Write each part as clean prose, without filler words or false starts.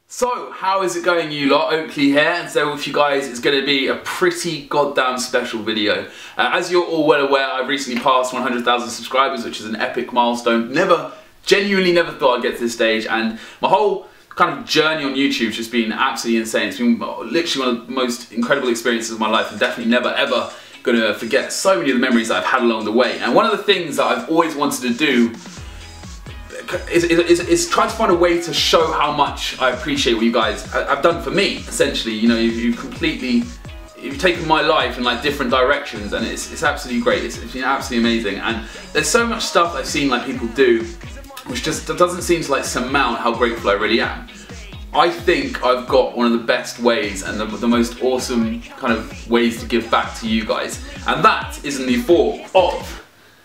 So, how is it going, you lot? Oakley here, and so with you guys, it's going to be a pretty goddamn special video. As you're all well aware, I've recently passed 100,000 subscribers, which is an epic milestone. Genuinely never thought I'd get to this stage, and my whole kind of journey on YouTube has just been absolutely insane. It's been literally one of the most incredible experiences of my life, and definitely never ever going to forget so many of the memories that I've had along the way. And one of the things that I've always wanted to do is try to find a way to show how much I appreciate what you guys have done for me, essentially. You know, you've taken my life in like different directions, and it's absolutely great. It's been absolutely amazing, and there's so much stuff I've seen like people do which just doesn't seem to like surmount how grateful I really am. I think I've got one of the best ways and the most awesome kind of ways to give back to you guys, and that is in the form of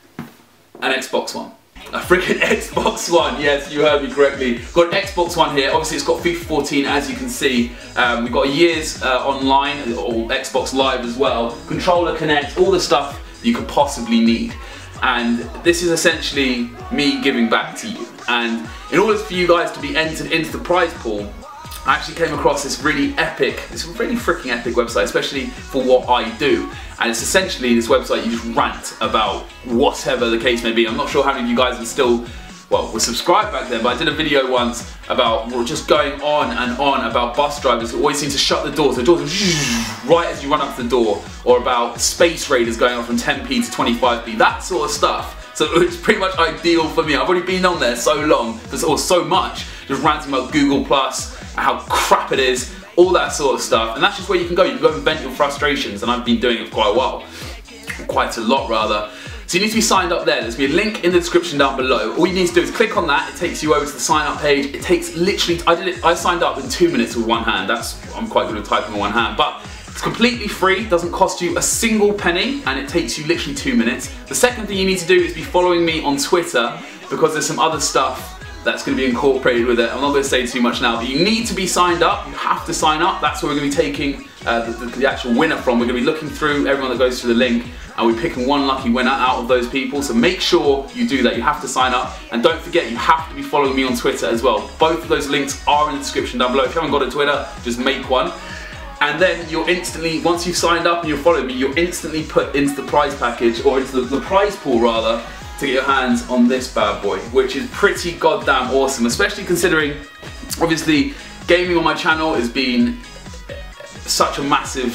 an Xbox One. A freaking Xbox One, yes, you heard me correctly. Got an Xbox One here. Obviously it's got FIFA 14, as you can see. We've got a year's online, or Xbox Live as well. Controller Connect, all the stuff you could possibly need. And this is essentially me giving back to you. And in order for you guys to be entered into the prize pool, I actually came across this really freaking epic website, especially for what I do. And it's essentially this website you just rant about whatever the case may be. I'm not sure how many of you guys are still, well, were subscribed back then, but I did a video once about just going on and on about bus drivers who always seem to shut the doors. The doors are right as you run up to the door, or about space raiders going on from 10p to 25p, that sort of stuff. So it's pretty much ideal for me. I've already been on there so long, or so much, just ranting about Google+, how crap it is, all that sort of stuff. And that's just where you can go. You can go and vent your frustrations, and I've been doing it for quite a while. Quite a lot, rather. So you need to be signed up there. There's going to be a link in the description down below. All you need to do is click on that. It takes you over to the sign up page. It takes literally, I signed up in 2 minutes with one hand. I'm quite good at typing with one hand, but it's completely free, doesn't cost you a single penny, and it takes you literally 2 minutes. The second thing you need to do is be following me on Twitter, because there's some other stuff that's going to be incorporated with it. I'm not going to say too much now, but you need to be signed up. You have to sign up. That's where we're going to be taking the actual winner from. We're going to be looking through everyone that goes through the link, and we're picking one lucky winner out of those people. So make sure you do that. You have to sign up, and don't forget, you have to be following me on Twitter as well. Both of those links are in the description down below. If you haven't got a Twitter, just make one. And then you're instantly, once you've signed up and you're following me, you're instantly put into the prize package, or into the prize pool rather, to get your hands on this bad boy, which is pretty goddamn awesome, especially considering, obviously, gaming on my channel has been such a massive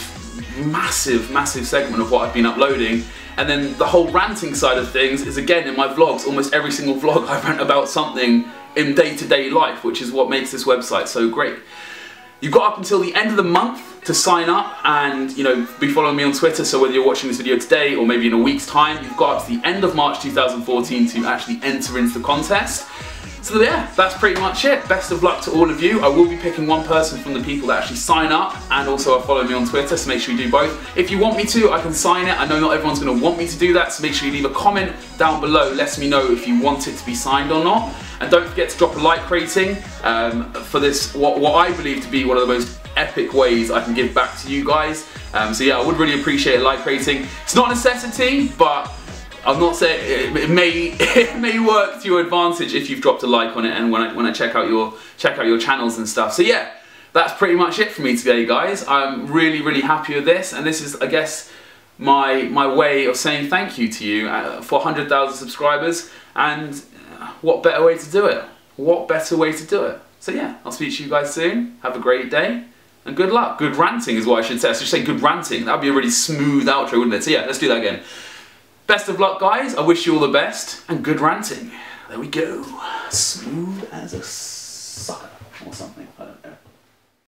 segment of what I've been uploading. And then the whole ranting side of things is, again, in my vlogs. Almost every single vlog I rant about something in day-to-day life, which is what makes this website so great. You've got up until the end of the month to sign up and, you know, be following me on Twitter. So whether you're watching this video today or maybe in a week's time, you've got up to the end of March 2014 to actually enter into the contest. So yeah, that's pretty much it. Best of luck to all of you. I will be picking one person from the people that actually sign up and also are following me on Twitter, so make sure you do both. If you want me to, I can sign it. I know not everyone's going to want me to do that, so make sure you leave a comment down below letting me know if you want it to be signed or not. And don't forget to drop a like rating for this, what I believe to be one of the most epic ways I can give back to you guys. So yeah, I would really appreciate a like rating. It's not a necessity, but I'm not saying it may work to your advantage if you've dropped a like on it, and when I check out your channels and stuff. So yeah, that's pretty much it for me today, guys. I'm really happy with this, and this is, I guess, my way of saying thank you to you for 100,000 subscribers. And what better way to do it? What better way to do it? So yeah, I'll speak to you guys soon. Have a great day, and good luck. Good ranting is what I should say. I should say good ranting. That would be a really smooth outro, wouldn't it? So yeah, let's do that again. Best of luck, guys. I wish you all the best, and good ranting. There we go. Smooth as a sucker or something. I don't know.